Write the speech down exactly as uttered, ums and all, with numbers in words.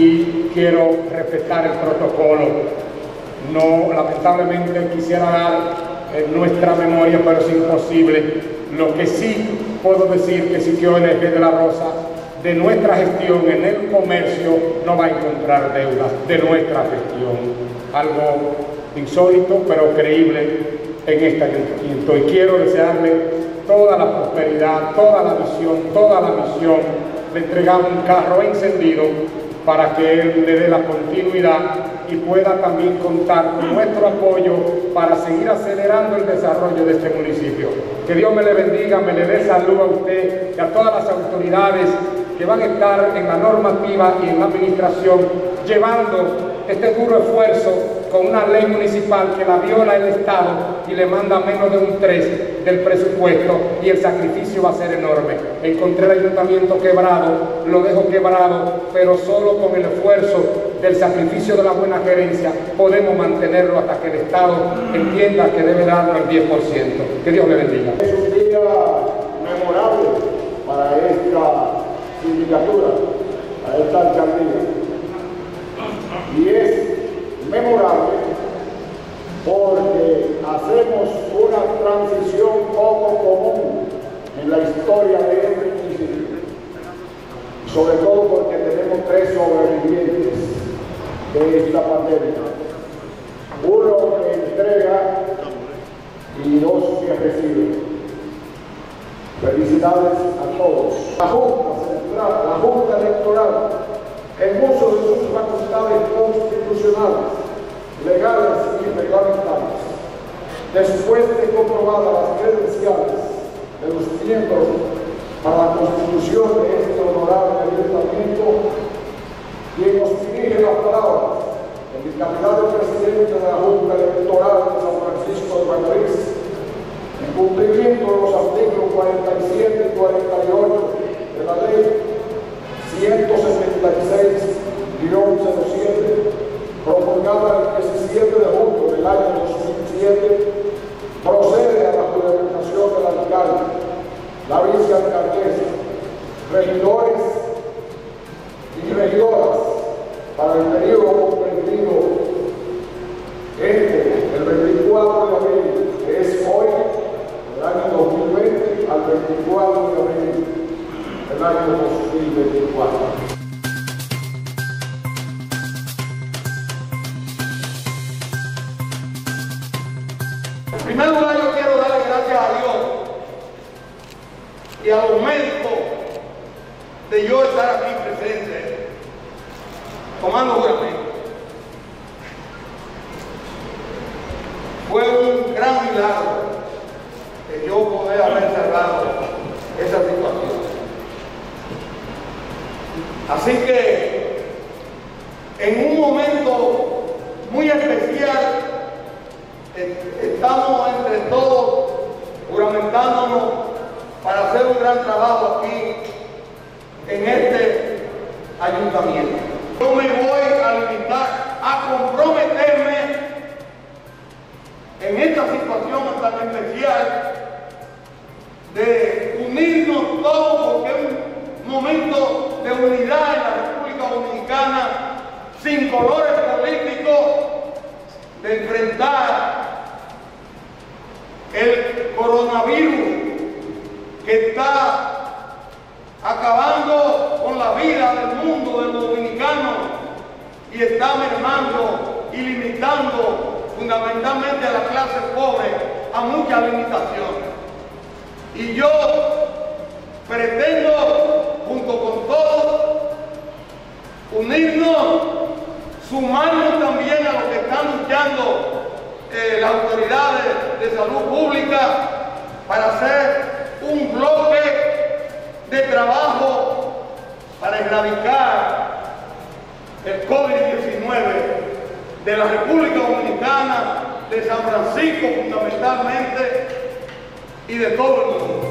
y quiero respetar el protocolo. No, lamentablemente quisiera dar en nuestra memoria, pero es imposible. Lo que sí puedo decir que Siquio O N G de la Rosa, de nuestra gestión en el comercio, no va a encontrar deudas de nuestra gestión. Algo insólito, pero creíble en este ayuntamiento. Y quiero desearle toda la prosperidad, toda la visión, toda la misión. Le entregamos un carro encendido para que él le dé la continuidad y pueda también contar con nuestro apoyo para seguir acelerando el desarrollo de este municipio. Que Dios me le bendiga, me le dé salud a usted y a todas las autoridades que van a estar en la normativa y en la administración llevando este duro esfuerzo con una ley municipal que la viola el Estado y le manda menos de un tres del presupuesto, y el sacrificio va a ser enorme. Encontré el ayuntamiento quebrado, lo dejo quebrado, pero solo con el esfuerzo del sacrificio de la buena gerencia podemos mantenerlo hasta que el Estado entienda que debe darnos el diez por ciento. Que Dios le bendiga. Es un día memorable para esta sindicatura, para esta alcaldía. Y es memorable porque hacemos una transición poco común en la historia de este municipio, sobre todo porque tenemos tres sobrevivientes de esta pandemia, uno que entrega y dos que recibe. Felicidades a todos. La Junta Central, la Junta Electoral, en uso de sus facultades constitucionales, legales y reglamentarias, después de comprobar las credenciales de los miembros para la constitución de este honorable ayuntamiento, quien nos dirige las palabras en mi calidad de presidente de la Junta Electoral de San Francisco de Macorís, en cumplimiento de los artículos cuarenta y siete y cuarenta y ocho de la ley ciento setenta y seis guión cero siete, promulgada el diecisiete de julio del año dos mil siete, procede a la juramentación del alcalde, la vicealcaldesa, regidores y regidoras para el periodo comprendido entre el veinticuatro de abril, que es hoy, del año dos mil veinte, al veinticuatro de abril del año dos mil veinticuatro. En primer lugar, yo quiero darle gracias a Dios y a los médicos de yo estar aquí presente, tomando juramento. Fue un gran milagro que yo poder haber cerrado esa situación. Así que, en un momento muy especial, estamos entre todos juramentándonos para hacer un gran trabajo aquí en este ayuntamiento. Yo me voy a limitar a comprometerme en esta situación tan especial de unirnos todos, porque es un momento de unidad en la República Dominicana, sin colores políticos, de enfrentar el coronavirus que está acabando con la vida del mundo, de los dominicanos, y está mermando y limitando fundamentalmente a la clase pobre a muchas limitaciones. Y yo pretendo, junto con todos, unirnos, sumarnos también a los que están luchando eh, las autoridades de salud pública para hacer un bloque de trabajo para erradicar el COVID diecinueve de la República Dominicana, de San Francisco fundamentalmente y de todo el mundo.